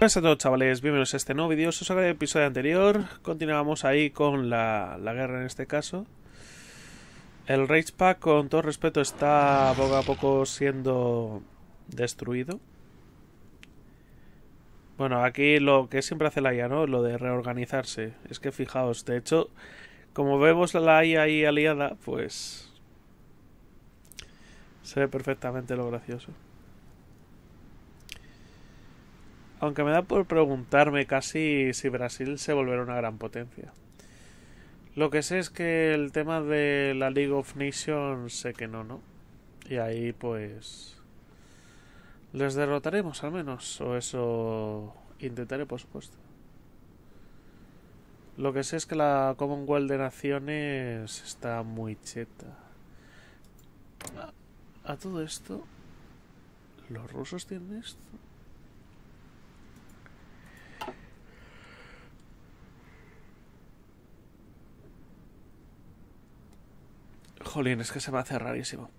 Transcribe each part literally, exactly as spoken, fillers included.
Buenas a todos, chavales, bienvenidos a este nuevo vídeo. Si os acuerdan del episodio anterior, continuamos ahí con la, la guerra en este caso. El Rage Pack, con todo respeto, está poco a poco siendo destruido. Bueno, aquí lo que siempre hace la I A, ¿no? Lo de reorganizarse. Es que fijaos, de hecho, como vemos la I A ahí aliada, pues se ve perfectamente lo gracioso. Aunque me da por preguntarme casi si Brasil se volverá una gran potencia. Lo que sé es que el tema de la League of Nations sé que no, ¿no? Y ahí pues les derrotaremos al menos. O eso intentaré, por supuesto. Lo que sé es que la Commonwealth de Naciones está muy cheta. A, a todo esto, ¿los rusos tienen esto? Jolín, es que se me hace rarísimo.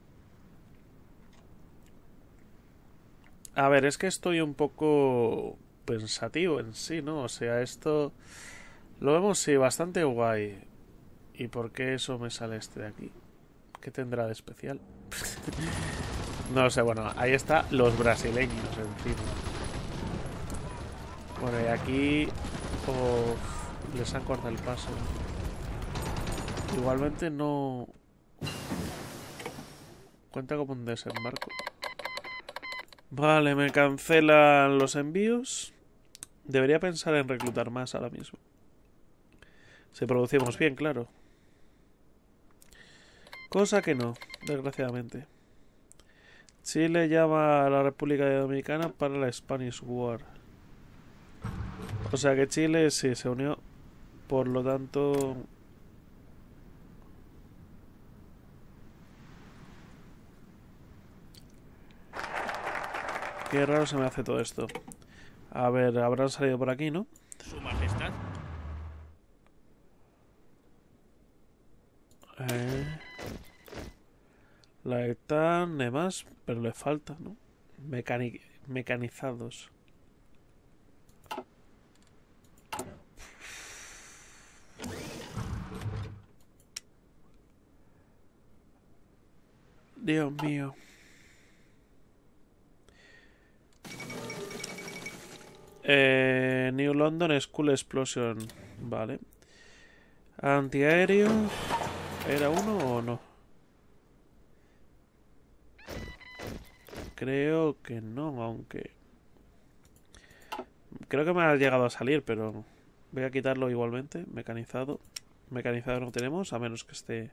A ver, es que estoy un poco pensativo en sí, ¿no? O sea, esto lo vemos, sí, bastante guay. ¿Y por qué eso me sale este de aquí? ¿Qué tendrá de especial? No sé, bueno, ahí está los brasileños encima. Bueno, y aquí oh, les han cortado el paso. Igualmente no cuenta como un desembarco. Vale, me cancelan los envíos. Debería pensar en reclutar más ahora mismo. Si producimos bien, claro. Cosa que no, desgraciadamente. Chile llama a la República Dominicana para la Spanish War. O sea que Chile sí se unió. Por lo tanto... Qué raro se me hace todo esto. A ver, habrán salido por aquí, ¿no? Su majestad. Eh... La están demás, pero le falta, ¿no? Mecani mecanizados. Dios mío. Eh, New London School Explosion. Vale. Antiaéreo. ¿Era uno o no? Creo que no, aunque... Creo que me ha llegado a salir, pero... Voy a quitarlo igualmente. Mecanizado. Mecanizado no tenemos, a menos que esté...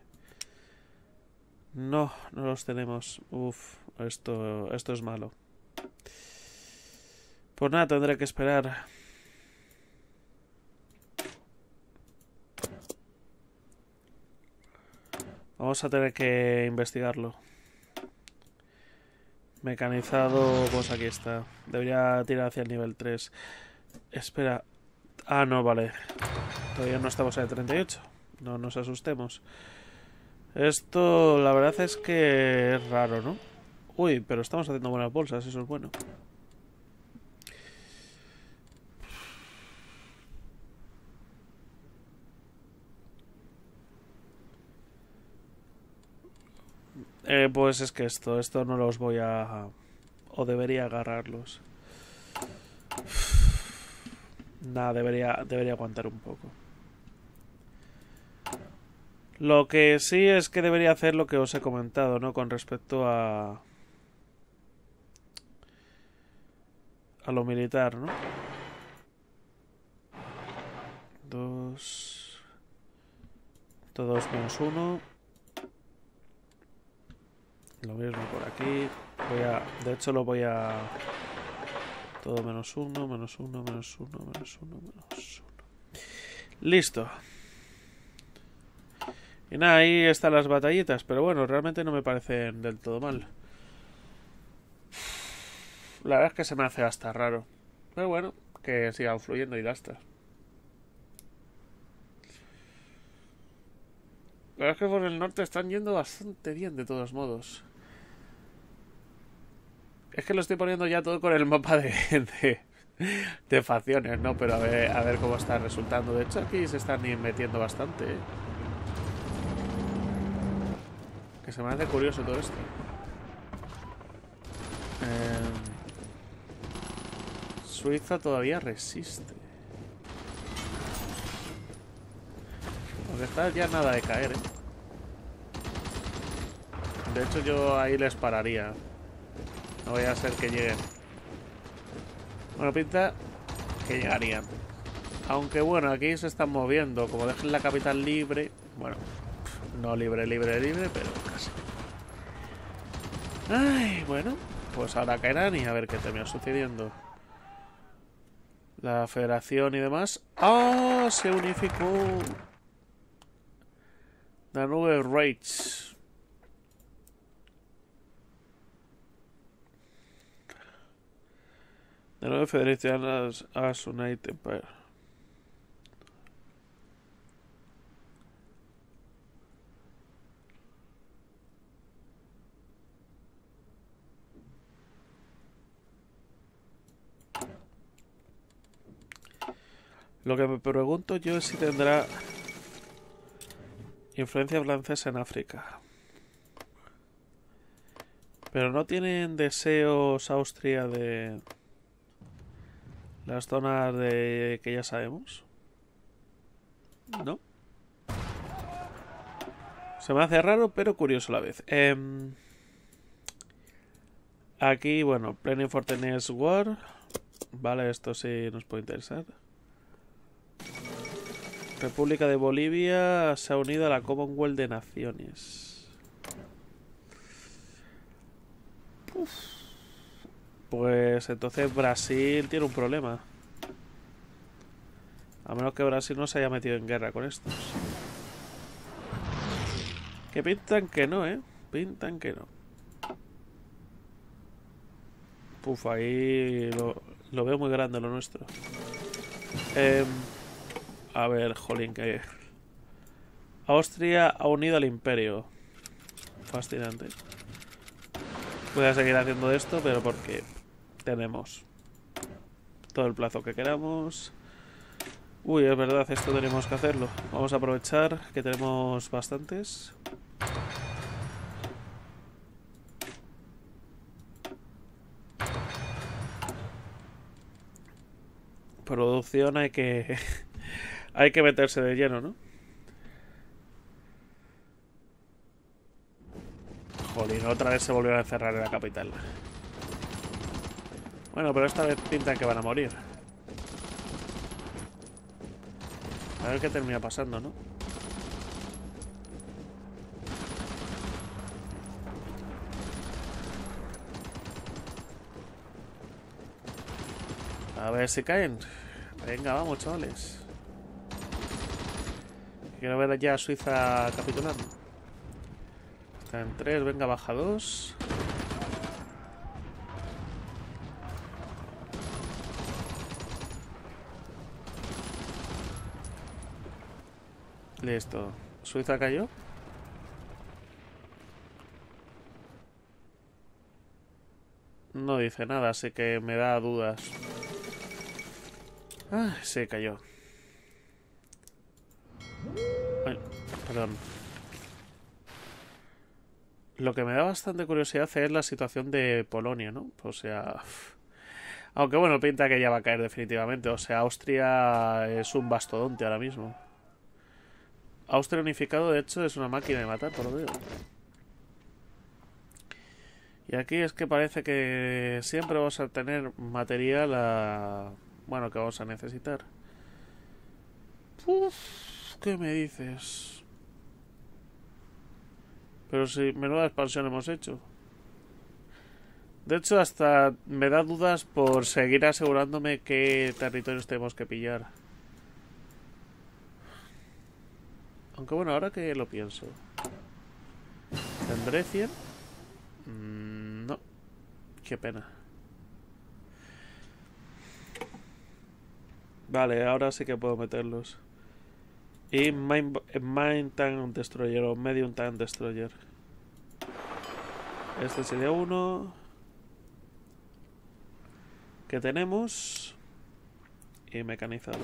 No, no los tenemos. Uf, esto, esto es malo. Pues nada, tendré que esperar. Vamos a tener que investigarlo. Mecanizado, pues aquí está. Debería tirar hacia el nivel tres. Espera. Ah, no, vale. Todavía no estamos en el treinta y ocho. No nos asustemos. Esto, la verdad es que es raro, ¿no? Uy, pero estamos haciendo buenas bolsas, eso es bueno. Eh, pues es que esto, esto no los voy a... O debería agarrarlos. Nada, debería, debería aguantar un poco. Lo que sí es que debería hacer lo que os he comentado, ¿no? Con respecto a... A lo militar, ¿no? Dos... Todos menos uno. Lo mismo por aquí. Voy a... De hecho lo voy a... Todo menos uno, menos uno, menos uno, menos uno, menos uno. Listo. Y nada, ahí están las batallitas. Pero bueno, realmente no me parecen del todo mal. La verdad es que se me hace hasta raro. Pero bueno, que sigan fluyendo y ya está. La verdad es que por el norte están yendo bastante bien de todos modos. Es que lo estoy poniendo ya todo con el mapa de, de, de facciones, ¿no? Pero a ver, a ver cómo está resultando. De hecho, aquí se están metiendo bastante, ¿eh? Que se me hace curioso todo esto. Eh, Suiza todavía resiste. Aunque está ya nada de caer, ¿eh? De hecho, yo ahí les pararía. No vaya a ser que lleguen. Bueno, pinta que llegarían. Aunque bueno, aquí se están moviendo. Como dejen la capital libre. Bueno, no libre, libre, libre, pero casi. Ay, bueno. Pues ahora caerán y a ver qué termina sucediendo. La federación y demás. ¡Ah! Se unificó. Danube Reich. Danube Federation as, as United Empire. Lo que me pregunto yo es si tendrá influencia francesa en África. Pero no tienen deseos Austria de las zonas de que ya sabemos. ¿No? Se me hace raro, pero curioso a la vez. Eh, aquí, bueno, Planning for the Next War. Vale, esto sí nos puede interesar. República de Bolivia se ha unido a la Commonwealth de Naciones. Uf. Pues entonces Brasil tiene un problema. A menos que Brasil no se haya metido en guerra con estos. Que pintan que no, ¿eh? Pintan que no. Puf, ahí lo, lo veo muy grande lo nuestro. Eh... A ver, jolín, que... Austria ha unido al imperio. Fascinante. Voy a seguir haciendo esto, pero porque tenemos todo el plazo que queramos. Uy, es verdad, esto tenemos que hacerlo. Vamos a aprovechar que tenemos bastantes. Producción hay que... Hay que meterse de lleno, ¿no? Jolín, otra vez se volvieron a encerrar en la capital. Bueno, pero esta vez pintan que van a morir. A ver qué termina pasando, ¿no? A ver si caen. Venga, vamos, chavales. Quiero ver ya a Suiza capitulando. Está en tres, venga, baja dos. Listo. ¿Suiza cayó? No dice nada, así que me da dudas. Ah, sí, cayó. Ay, perdón. Lo que me da bastante curiosidad es la situación de Polonia, ¿no? O sea... Aunque bueno, pinta que ya va a caer definitivamente. O sea, Austria es un mastodonte ahora mismo. Austria unificado, de hecho, es una máquina de matar, por lo que veo. Y aquí es que parece que siempre vamos a tener material a... Bueno, que vamos a necesitar. Uf, ¿qué me dices? Pero si menuda expansión hemos hecho. De hecho, hasta me da dudas por seguir asegurándome qué territorios tenemos que pillar. Aunque bueno, ahora que lo pienso. ¿Tendré cien? Mm, no. Qué pena. Vale, ahora sí que puedo meterlos. Y Main, Main Tank Destroyer o Medium Tank Destroyer. Este sería uno. Que tenemos. y mecanizado.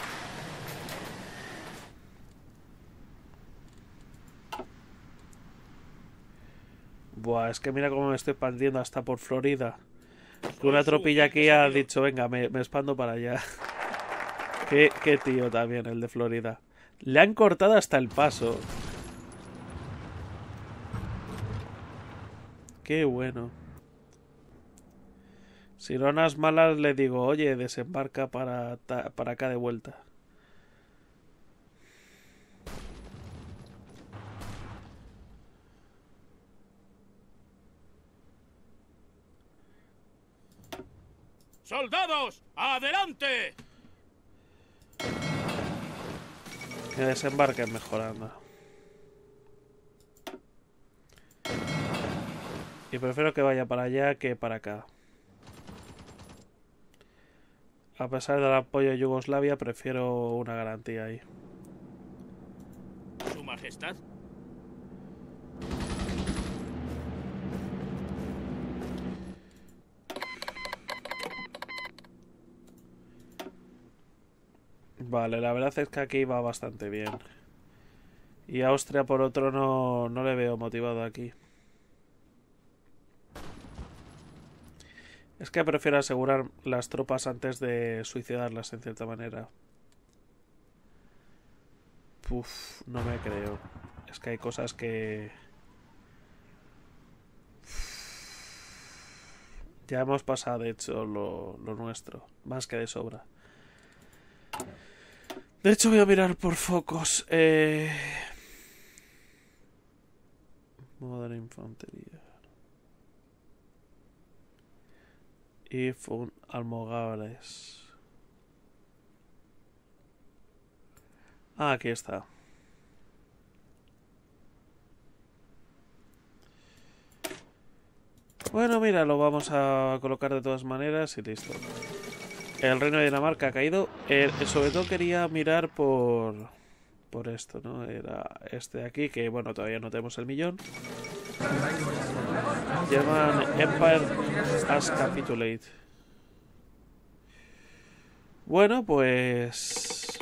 Buah, es que mira cómo me estoy expandiendo hasta por Florida. Que una tropilla aquí ha dicho, venga, me, me expando para allá. qué, qué tío también, el de Florida. Le han cortado hasta el paso. Qué bueno. Si no unas malas le digo, oye, desembarca para, para acá de vuelta. ¡Soldados! ¡Adelante! Que desembarquen mejor, anda. Y prefiero que vaya para allá que para acá. A pesar del apoyo a Yugoslavia, prefiero una garantía ahí. ¿Su Majestad? Vale, la verdad es que aquí va bastante bien. Y Austria, por otro, no, no le veo motivado aquí. Es que prefiero asegurar las tropas antes de suicidarlas, en cierta manera. Uf, no me creo. Es que hay cosas que... Ya hemos pasado, de hecho, lo, lo nuestro. Más que de sobra. De hecho, voy a mirar por focos. Eh... Modo de infantería. Y fun almogávares. Ah, aquí está. Bueno, mira, lo vamos a colocar de todas maneras y listo. El reino de Dinamarca ha caído. Eh, sobre todo quería mirar por... Por esto, ¿no? Era este de aquí, que bueno, todavía no tenemos el millón. German Empire has capitulate. Bueno, pues...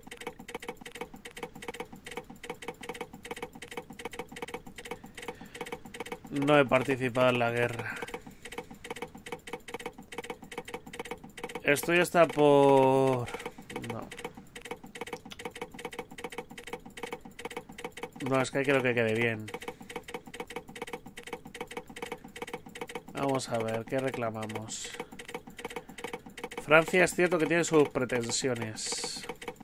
No he participado en la guerra. Estoy hasta por... No. No, es que quiero que quede bien. Vamos a ver, ¿qué reclamamos? Francia es cierto que tiene sus pretensiones.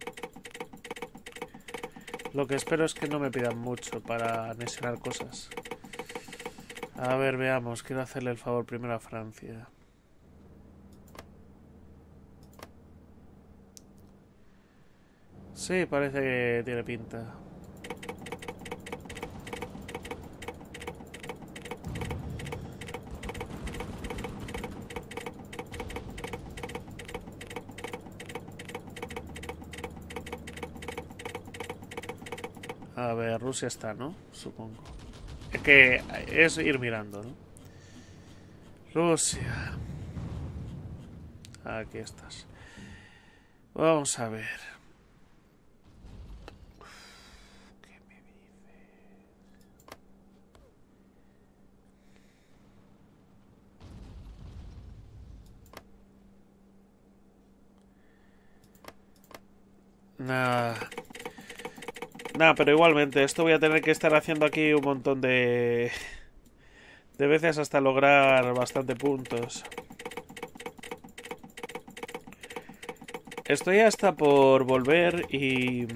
Lo que espero es que no me pidan mucho para anexionar cosas. A ver, veamos. Quiero hacerle el favor primero a Francia. Sí, parece que tiene pinta. A ver, Rusia está, ¿no? Supongo. Es que es ir mirando, ¿no? Rusia. Aquí estás. Vamos a ver. ¿Qué me dice? Nada. Nada, pero igualmente, esto voy a tener que estar haciendo aquí un montón de... De veces hasta lograr bastante puntos. Estoy hasta por volver y...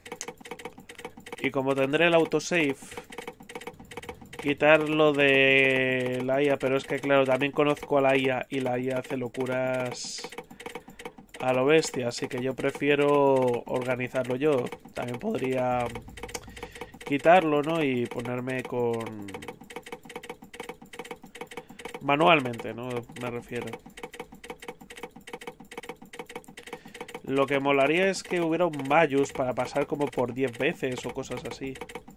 Y como tendré el autosave, quitarlo de la I A, pero es que claro, también conozco a la I A y la I A hace locuras a lo bestia, así que yo prefiero organizarlo yo. También podría quitarlo, ¿no? Y ponerme con... Manualmente, ¿no? Me refiero. Lo que molaría es que hubiera un Mayus para pasar como por diez veces o cosas así.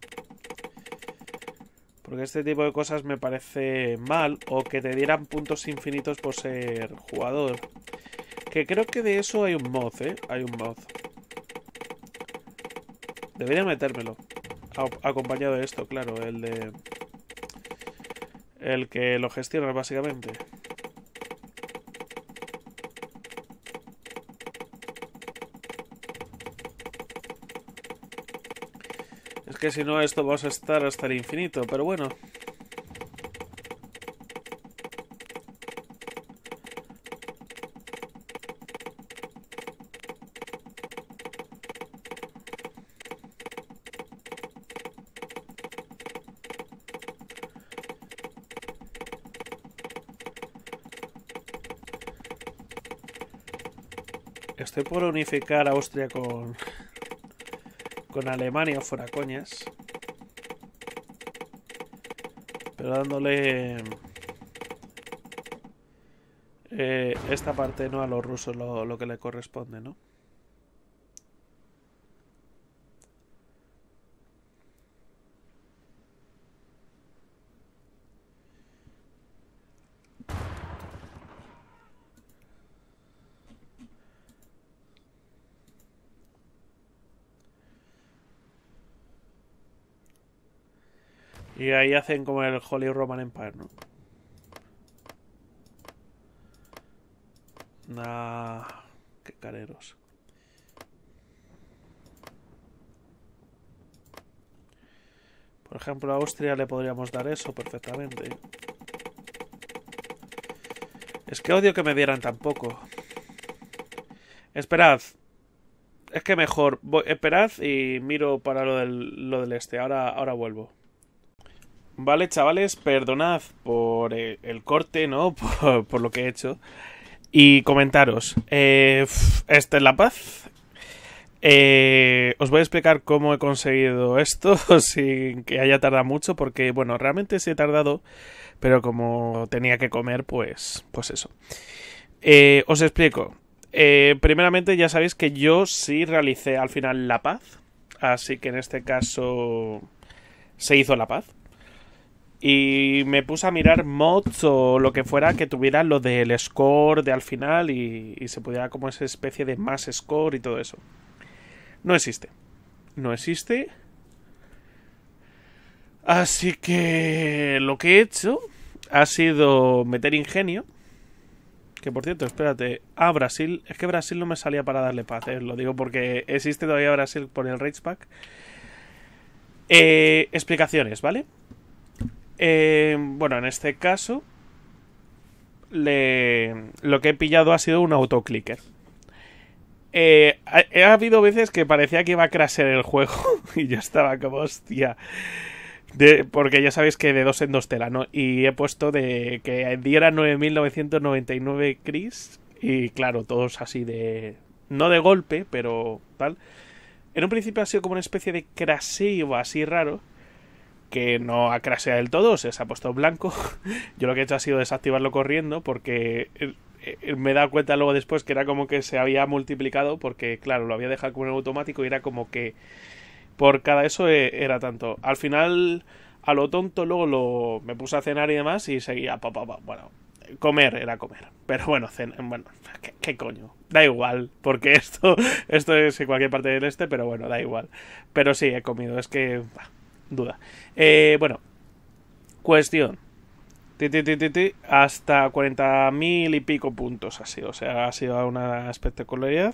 Porque este tipo de cosas me parece mal. O que te dieran puntos infinitos por ser jugador. Que creo que de eso hay un mod, ¿eh? Hay un mod. Debería metérmelo. A acompañado de esto, claro. El de... El que lo gestiona, básicamente. Es que si no, esto vamos a estar hasta el infinito. Pero bueno. Estoy por unificar Austria con... con Alemania, fuera coñas. Pero dándole... Eh, esta parte, ¿no? A los rusos lo, lo que le corresponde, ¿no? Y ahí hacen como el Holy Roman Empire, ¿no? Nah, qué careros. Por ejemplo, a Austria le podríamos dar eso perfectamente. Es que odio que me dieran tan poco. Esperad. Es que mejor. Voy, esperad y miro para lo del, lo del este. Ahora, ahora vuelvo. Vale, chavales, perdonad por el, el corte, ¿no? Por, por lo que he hecho. Y comentaros. Eh, esta es la paz. Eh, os voy a explicar cómo he conseguido esto sin que haya tardado mucho. Porque, bueno, realmente sí he tardado. Pero como tenía que comer, pues, pues eso. Eh, os explico. Eh, primeramente ya sabéis que yo sí realicé al final la paz. Así que en este caso se hizo la paz. Y me puse a mirar mods o lo que fuera que tuviera lo del score de al final y, y se pudiera como esa especie de más score y todo eso. No existe. No existe. Así que lo que he hecho ha sido meter ingenio. Que por cierto, espérate. Ah, Brasil. Es que Brasil no me salía para darle paz, eh. Lo digo porque existe todavía Brasil por el Rage Pack. Eh, explicaciones, ¿vale? Eh, bueno, en este caso le, lo que he pillado ha sido un autoclicker. Eh, ha, ha habido veces que parecía que iba a crashear el juego y yo estaba como hostia. De, porque ya sabéis que de dos en dos tela, ¿no? Y he puesto de que diera nueve mil novecientos noventa y nueve Cris y claro, todos así de... No de golpe, pero tal. En un principio ha sido como una especie de crasheo así raro. Que no ha crasheado del todo, o sea, se ha puesto blanco. Yo lo que he hecho ha sido desactivarlo corriendo porque me he dado cuenta luego después que era como que se había multiplicado porque, claro, lo había dejado como en automático y era como que por cada eso era tanto. Al final, a lo tonto, luego lo me puse a cenar y demás y seguía, pa, pa, pa. Bueno, comer era comer. Pero bueno, cena, bueno, ¿qué, qué coño? Da igual, porque esto, esto es en cualquier parte del este, pero bueno, da igual. Pero sí, he comido, es que... Bah, duda. Eh, bueno, cuestión. Ti, ti, ti, ti, ti, hasta cuarenta mil y pico puntos así. O sea, ha sido una espectacularidad.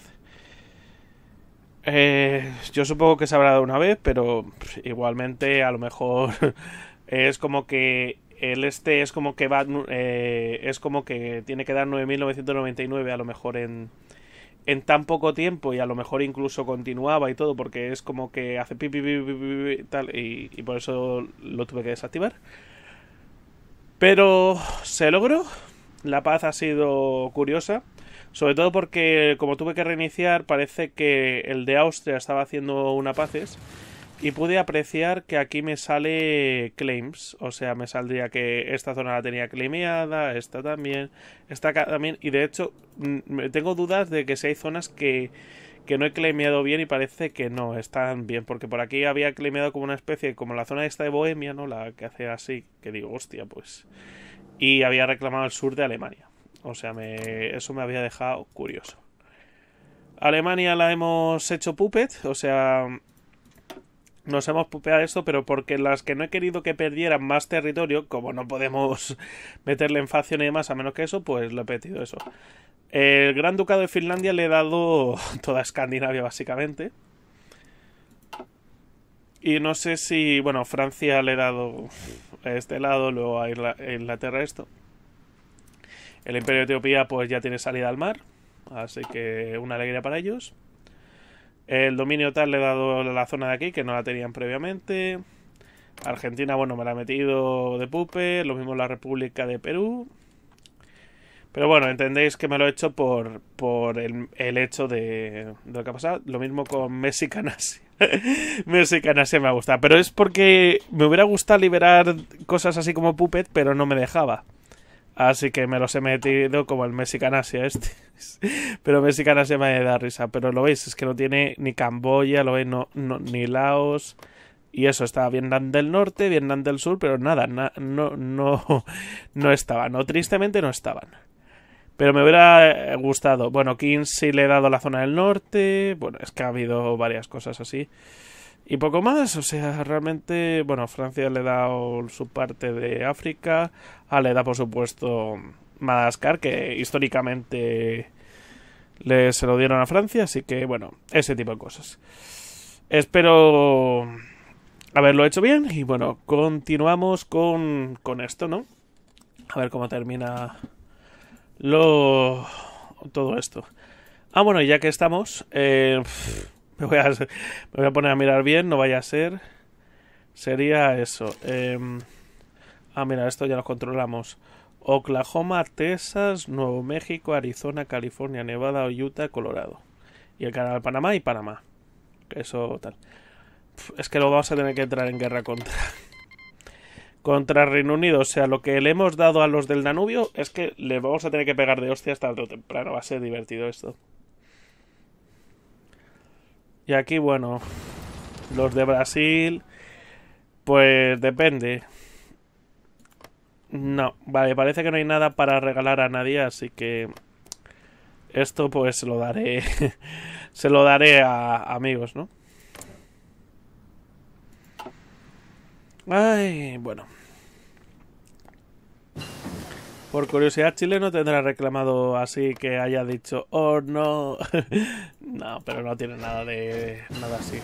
Eh, yo supongo que se habrá dado una vez, pero igualmente a lo mejor es como que el este es como que va eh, es como que tiene que dar nueve mil novecientos noventa y nueve a lo mejor en en tan poco tiempo y a lo mejor incluso continuaba y todo porque es como que hace pi pi pi pi, pi, pi tal y, y por eso lo tuve que desactivar. Pero se logró. La paz ha sido curiosa, sobre todo porque como tuve que reiniciar parece que el de Austria estaba haciendo una paces y pude apreciar que aquí me sale claims, o sea, me saldría que esta zona la tenía claimeada, esta también, esta también, y de hecho tengo dudas de que si hay zonas que, que no he claimeado bien y parece que no, están bien, porque por aquí había claimeado como una especie, como la zona esta de Bohemia, ¿no? La que hace así, que digo, hostia, pues... Y había reclamado el sur de Alemania. O sea, me, eso me había dejado curioso. Alemania la hemos hecho puppet, o sea, nos hemos pupeado esto, pero porque las que no he querido que perdieran más territorio, como no podemos meterle en facción y demás, a menos que eso, pues lo he pedido eso. El Gran Ducado de Finlandia le he dado toda Escandinavia, básicamente. Y no sé si, bueno, Francia le he dado este lado, luego a Inglaterra esto. El Imperio de Etiopía pues ya tiene salida al mar, así que una alegría para ellos. El dominio tal le he dado la zona de aquí, que no la tenían previamente. Argentina, bueno, me la he metido de pupe, lo mismo la República de Perú. Pero bueno, entendéis que me lo he hecho por, por el, el hecho de, de lo que ha pasado. Lo mismo con Messi Canasia. Messi Canasia me ha gustado. Pero es porque me hubiera gustado liberar cosas así como Puppet, pero no me dejaba. Así que me los he metido como el Messi Canasia este. Pero Messi Canasia me da risa. Pero lo veis, es que no tiene ni Camboya, lo veis, no, no, ni Laos. Y eso, estaba Vietnam del Norte, Vietnam del Sur, pero nada, na, no, no, no estaban. No, tristemente no estaban. Pero me hubiera gustado. Bueno, Kings sí le he dado la zona del norte. Bueno, es que ha habido varias cosas así. Y poco más. O sea, realmente, bueno, Francia le he dado su parte de África. Ah, le da, por supuesto, Madagascar, que históricamente le, se lo dieron a Francia. Así que, bueno, ese tipo de cosas. Espero haberlo hecho bien. Y bueno, continuamos con, con esto, ¿no? A ver cómo termina lo todo esto. Ah, bueno, ya que estamos, eh, me, voy a, me voy a poner a mirar bien, no vaya a ser. Sería eso. Eh, ah, mira, esto ya lo controlamos. Oklahoma, Texas, Nuevo México, Arizona, California, Nevada, Utah, Colorado. Y el canal Panamá y Panamá. Eso tal. Es que lo vamos a tener que entrar en guerra contra... Contra Reino Unido, o sea, lo que le hemos dado a los del Danubio es que le vamos a tener que pegar de hostias tarde o temprano. Va a ser divertido esto. Y aquí, bueno, los de Brasil, pues depende. No, vale, parece que no hay nada para regalar a nadie, así que esto pues se lo daré, se lo daré a amigos, ¿no? Ay, bueno. Por curiosidad, Chile no tendrá reclamado así que haya dicho, oh no. No, pero no tiene nada de nada así.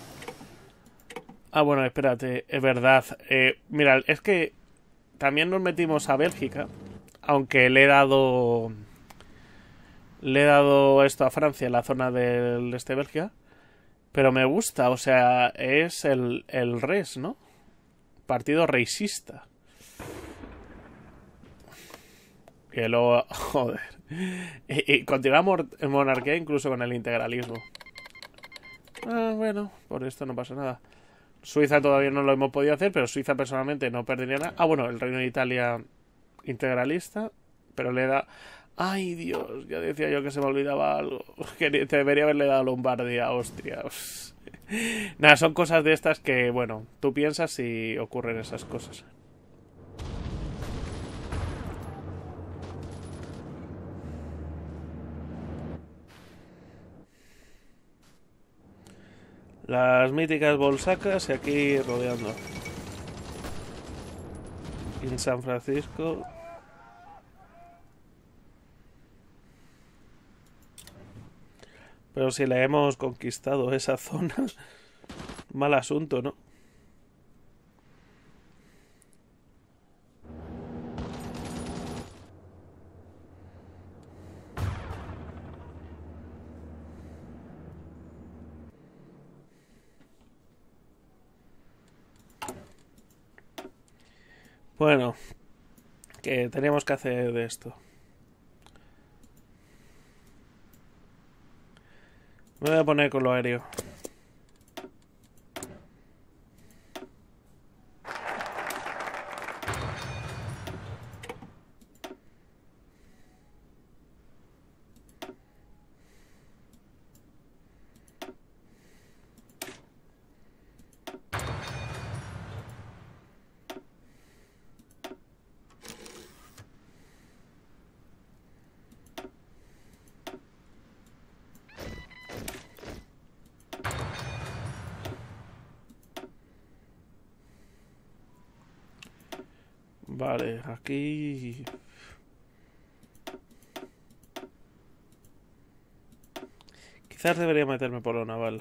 Ah, bueno, espérate, es verdad. Eh, mira, es que también nos metimos a Bélgica, aunque le he dado le he dado esto a Francia en la zona del este de Bélgica, pero me gusta, o sea, es el, el R E S, ¿no? Partido reisista. Que lo... Joder. Y, y continuamos en monarquía incluso con el integralismo. Ah, bueno, por esto no pasa nada. Suiza todavía no lo hemos podido hacer, pero Suiza personalmente no perdería nada. Ah, bueno, el Reino de Italia integralista, pero le da... Ay, Dios, ya decía yo que se me olvidaba algo. Que debería haberle dado Lombardía a Austria. Nada, son cosas de estas que, bueno, tú piensas y ocurren esas cosas. Las míticas bolsacas y aquí rodeando. En San Francisco. Pero si le hemos conquistado esa zona. Mal asunto, ¿no? Bueno, ¿qué tenemos que hacer de esto? Me voy a poner con lo aéreo. Vale, aquí... Quizás debería meterme por lo naval.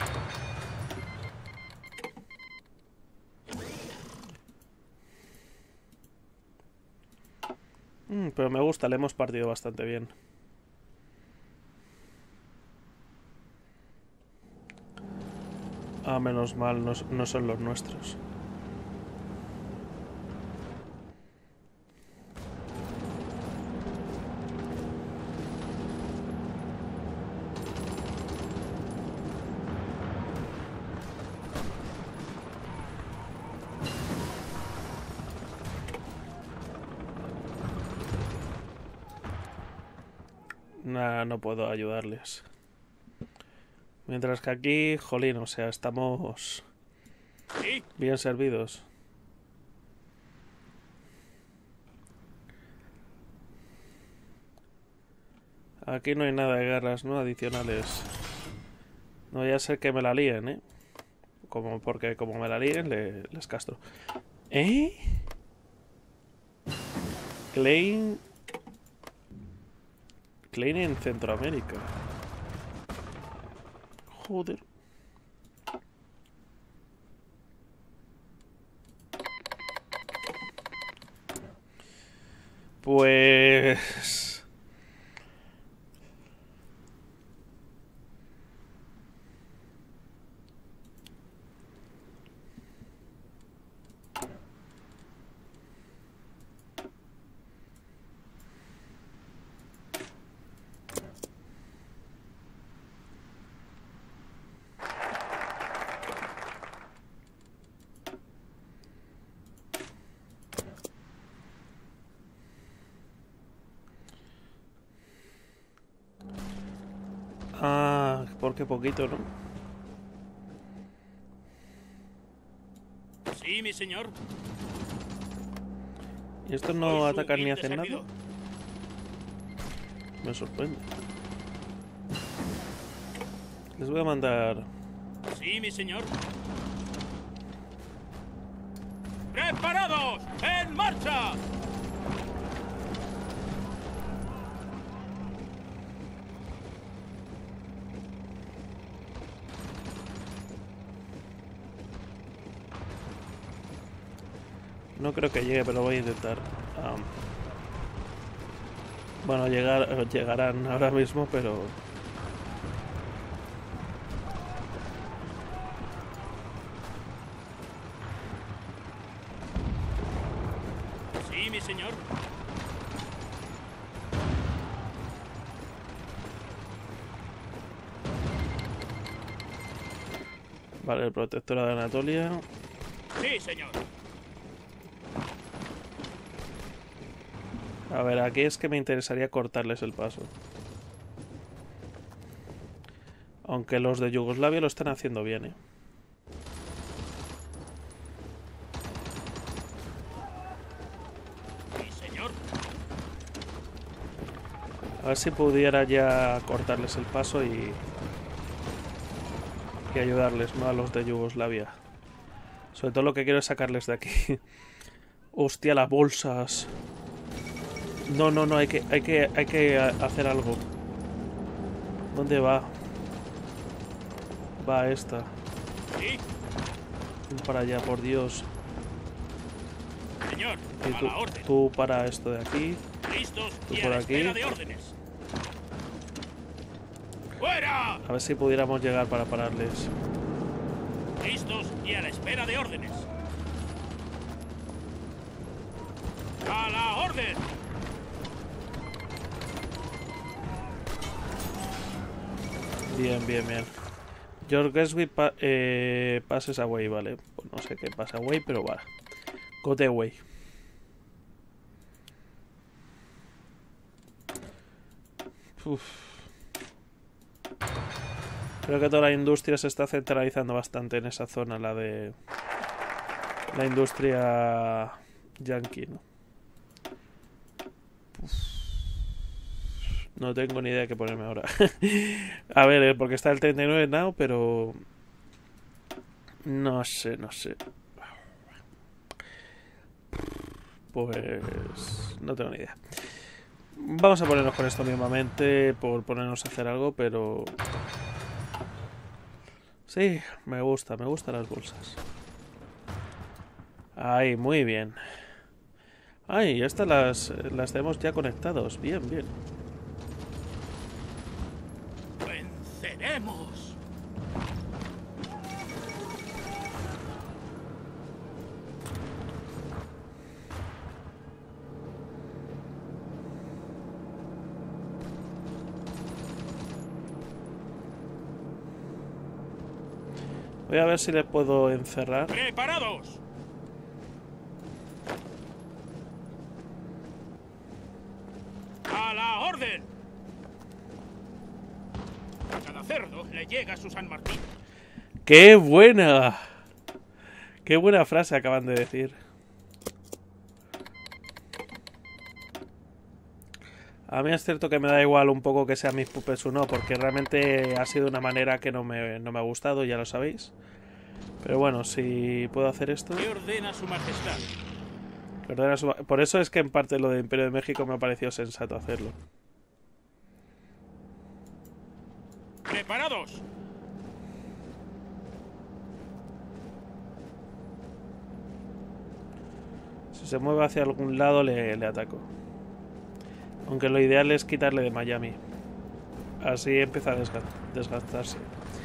Mm, pero me gusta, le hemos partido bastante bien. Ah, menos mal, no, no son los nuestros. Nah, no puedo ayudarles. Mientras que aquí, jolín, o sea, estamos ¿Sí? bien servidos. Aquí no hay nada de guerras, ¿no? Adicionales. No vaya a ser que me la líen, ¿eh? Como, porque como me la líen, le, les castro. ¿Eh? Klein... Klein en Centroamérica. Joder. Pues... Ah, porque poquito, ¿no? Sí, mi señor. ¿Y estos no Soy su atacan ni humilde hacen nada? servidor. Me sorprende. Les voy a mandar... Sí, mi señor. ¡Preparados! ¡En marcha! No creo que llegue, pero voy a intentar. Um, bueno, llegar, llegarán ahora mismo, pero... Sí, mi señor. Vale, el protectorado de Anatolia. Sí, señor. A ver, aquí es que me interesaría cortarles el paso. Aunque los de Yugoslavia lo están haciendo bien, ¿eh? Sí, señor. A ver si pudiera ya cortarles el paso y... y ayudarles, ¿no? A los de Yugoslavia. Sobre todo lo que quiero es sacarles de aquí. Hostia, las bolsas. No, no, no, hay que, hay que, hay que hacer algo. ¿Dónde va? Va esta. Sí, Para allá, por Dios. señor. Y A tú, la orden. tú para esto de aquí. Listos tú y por a la aquí. espera de órdenes. ¡Fuera! A ver si pudiéramos llegar para pararles. Listos y a la espera de órdenes. ¡A la orden! Bien, bien, bien. Your guess we pa eh, passes away, vale. Pues no sé qué pasa away, pero va. Go the way. Uf. Creo que toda la industria se está centralizando bastante en esa zona, la de... la industria yankee, ¿no? Uf. No tengo ni idea de qué ponerme ahora. A ver, eh, porque está el treinta y nueve now, pero... no sé, no sé. Pues no tengo ni idea. Vamos a ponernos con esto mismamente por ponernos a hacer algo, pero... Sí, me gusta, me gustan las bolsas. Ahí, muy bien. Ay, estas las, las tenemos ya conectados. Bien, bien. ¡Venceremos! Voy a ver si le puedo encerrar. ¡Preparados! ¡A la orden! A cada cerdo le llega su San Martín. ¡Qué buena! ¡Qué buena frase acaban de decir! A mí es cierto que me da igual un poco que sean mis puppets o no, porque realmente ha sido una manera que no me, no me ha gustado, ya lo sabéis. Pero bueno, si puedo hacer esto... ¿Qué ordena su majestad? Que ordena su- Por eso es que en parte lo de Imperio de México me ha parecido sensato hacerlo. ¡Preparados! Si se mueve hacia algún lado le, le ataco. Aunque lo ideal es quitarle de Miami. Así empieza a desga- desgastarse.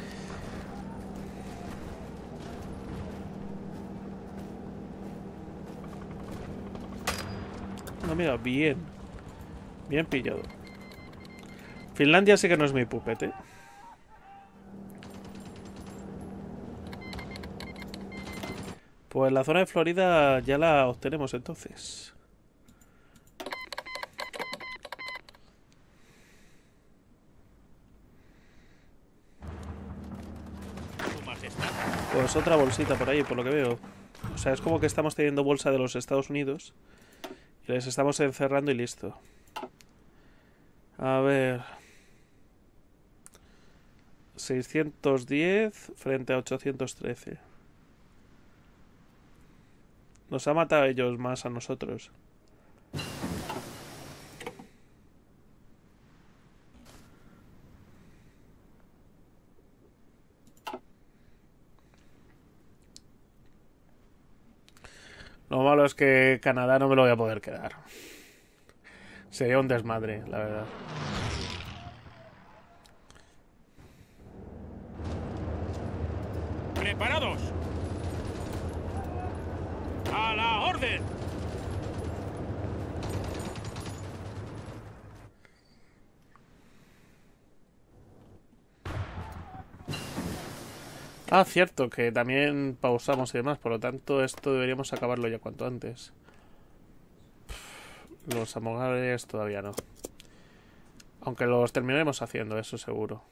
No, mira, bien. Bien pillado. Finlandia sí que no es mi puppet, ¿eh? Pues la zona de Florida ya la obtenemos entonces. Su majestad. Pues otra bolsita por ahí, por lo que veo. O sea, es como que estamos teniendo bolsa de los Estados Unidos y les estamos encerrando y listo. A ver... seiscientos diez frente a ochocientos trece. Nos ha matado a ellos más a nosotros. Lo malo es que Canadá no me lo voy a poder quedar. Sería un desmadre, la verdad. ¡Preparados! ¡A la orden! Ah, cierto, que también pausamos y demás. Por lo tanto, esto deberíamos acabarlo ya cuanto antes. Los amogares todavía no. Aunque los terminaremos haciendo, eso seguro.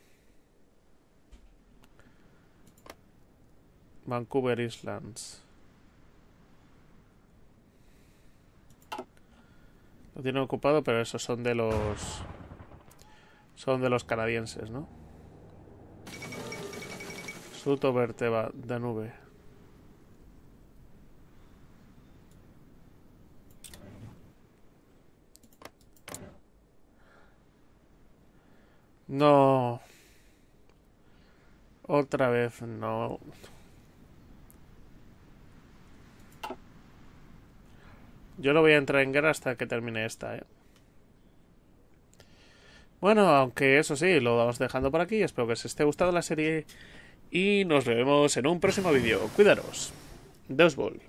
Vancouver Islands. Lo tienen ocupado, pero esos son de los... Son de los canadienses, ¿no? Suto Verteba, Danube. No. Otra vez, no. Yo no voy a entrar en guerra hasta que termine esta, ¿eh? Bueno, aunque eso sí, lo vamos dejando por aquí. Espero que os esté gustando la serie y nos vemos en un próximo vídeo. Cuidaros. Deus vol.